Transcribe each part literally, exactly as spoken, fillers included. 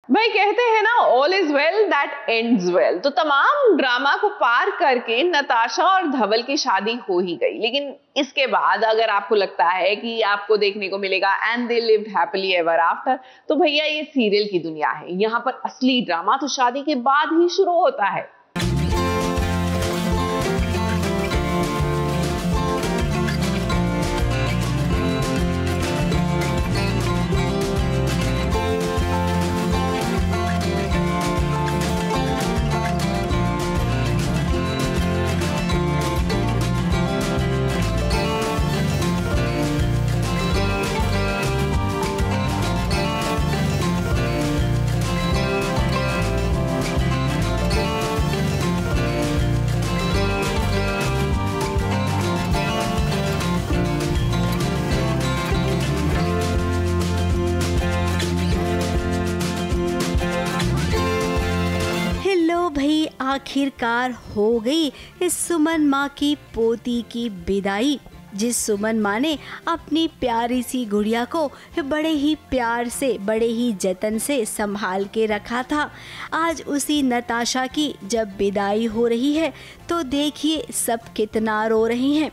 भाई कहते हैं ना, all is well that ends well. तो तमाम ड्रामा को पार करके नताशा और धवल की शादी हो ही गई, लेकिन इसके बाद अगर आपको लगता है कि आपको देखने को मिलेगा and they lived happily ever after, तो भैया ये सीरियल की दुनिया है। यहाँ पर असली ड्रामा तो शादी के बाद ही शुरू होता है। आखिरकार हो गई इस सुमन माँ की पोती की विदाई। जिस सुमन माँ ने अपनी प्यारी सी गुड़िया को बड़े ही प्यार से, बड़े ही जतन से संभाल के रखा था, आज उसी नताशा की जब विदाई हो रही है तो देखिए सब कितना रो रही हैं।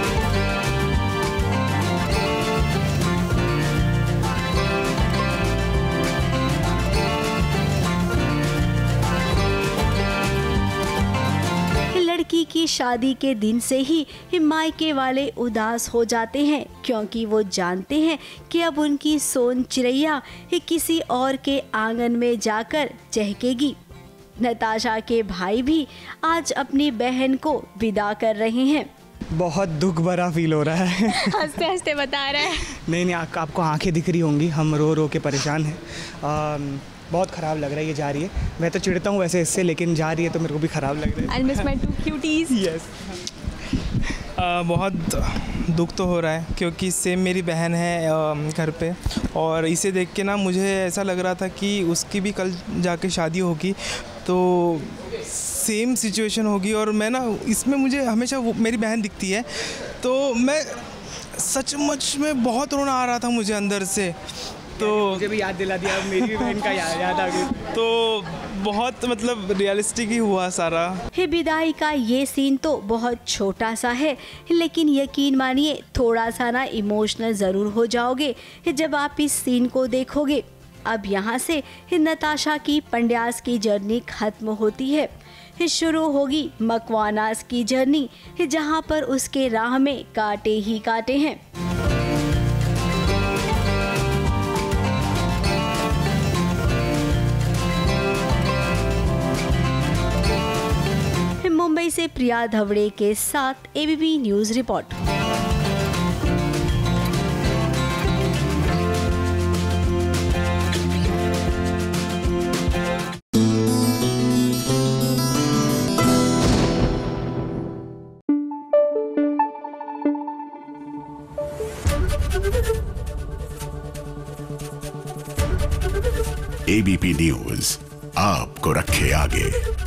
लड़की की शादी के दिन से ही मायके वाले उदास हो जाते हैं, क्योंकि वो जानते हैं कि अब उनकी सोन चिड़ैया किसी और के आंगन में जाकर चहकेगी। नताशा के भाई भी आज अपनी बहन को विदा कर रहे हैं। बहुत दुख भरा फील हो रहा है। हंसते हंसते बता रहा है। नहीं नहीं, आप, आपको आंखें दिख रही होंगी, हम रो रो के परेशान हैं। बहुत ख़राब लग रहा है ये जा रही है। मैं तो चिढ़ता हूँ वैसे इससे, लेकिन जा रही है तो मेरे को भी ख़राब लग रहा है। I miss my two cuties. Yes. आ, बहुत दुख तो हो रहा है, क्योंकि सेम मेरी बहन है घर पे, और इसे देख के ना मुझे ऐसा लग रहा था कि उसकी भी कल जाके शादी होगी तो सेम सिचुएशन होगी। और मैं ना इसमें मुझे हमेशा वो मेरी बहन दिखती है, तो मैं सचमुच में बहुत रोना आ रहा था मुझे अंदर से। तो मुझे भी याद दिला दिया, मेरी भी बहन का याद याद आ गई। तो बहुत मतलब रियलिस्टिक ही हुआ सारा। विदाई का ये सीन तो बहुत छोटा सा है, लेकिन यकीन मानिए थोड़ा सा ना इमोशनल ज़रूर हो जाओगे जब आप इस सीन को देखोगे। अब यहाँ से नताशा की पंड्यास की जर्नी खत्म होती है, शुरू होगी मकवानास की जर्नी, जहाँ पर उसके राह में कांटे ही कांटे हैं। मुंबई से प्रिया धवड़े के साथ ABP news report. ABP news आपको रखे आगे।